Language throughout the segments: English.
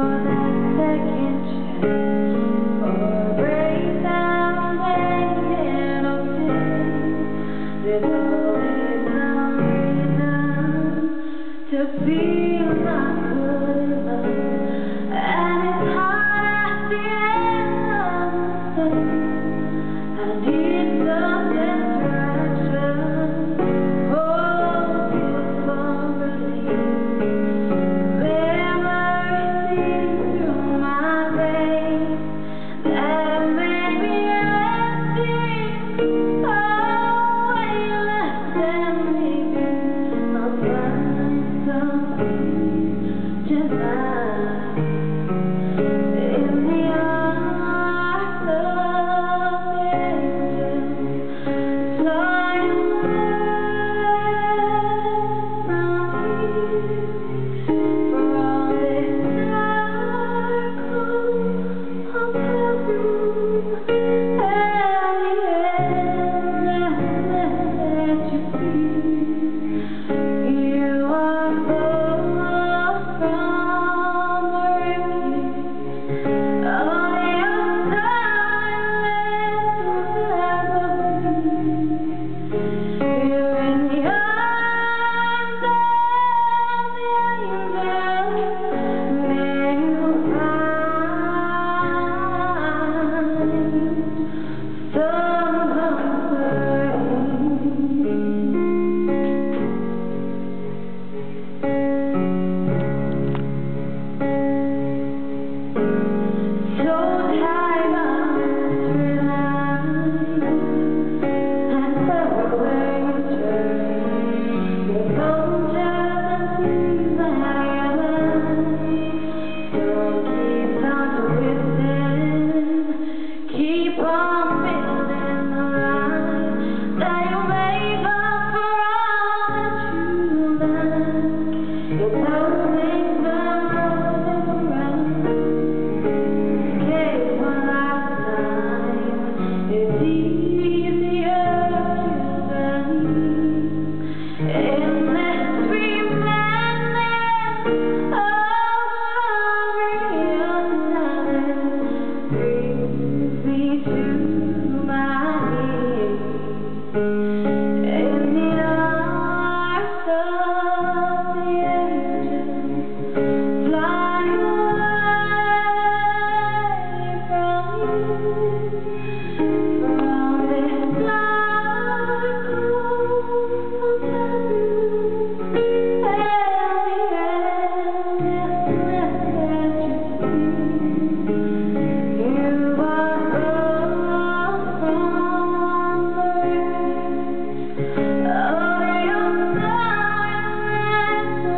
To feel not good enough, and it's hard at the end of the day. I need some distraction, focus for relief. Memories seep through my veins that make me empty. Oh, when you let them be, I'll find something tonight in the arms of the angels, flying away from here, for all this circle of perfume and the endless that you feel. You are far from the wreckage of your silent apathy. You're in the arms of the angels. May you find some comfort. So tired of three lines and everywhere you turn, your soldiers and seas are your life. Don't keep on twisting, keep on building the line that you make up for all that you learned. It don't make the road around. Escape one lifetime. It's easier to believe in this free madness of real talent. Brings me to my knees in the arms of the angels, flying away from you, from this circle of perfume and the endlessness that you feel. You are far from the wreckage of your silent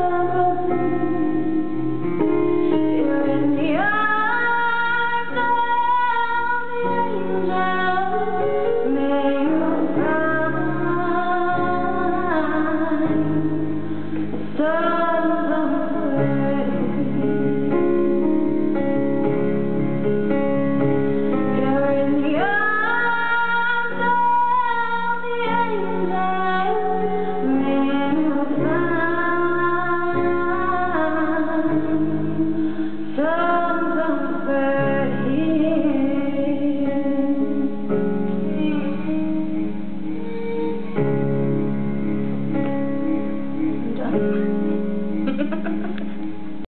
apathy. You're in the arms of the angels. May you find some comfort. You're in the arms of the angels. May you find some comfort here.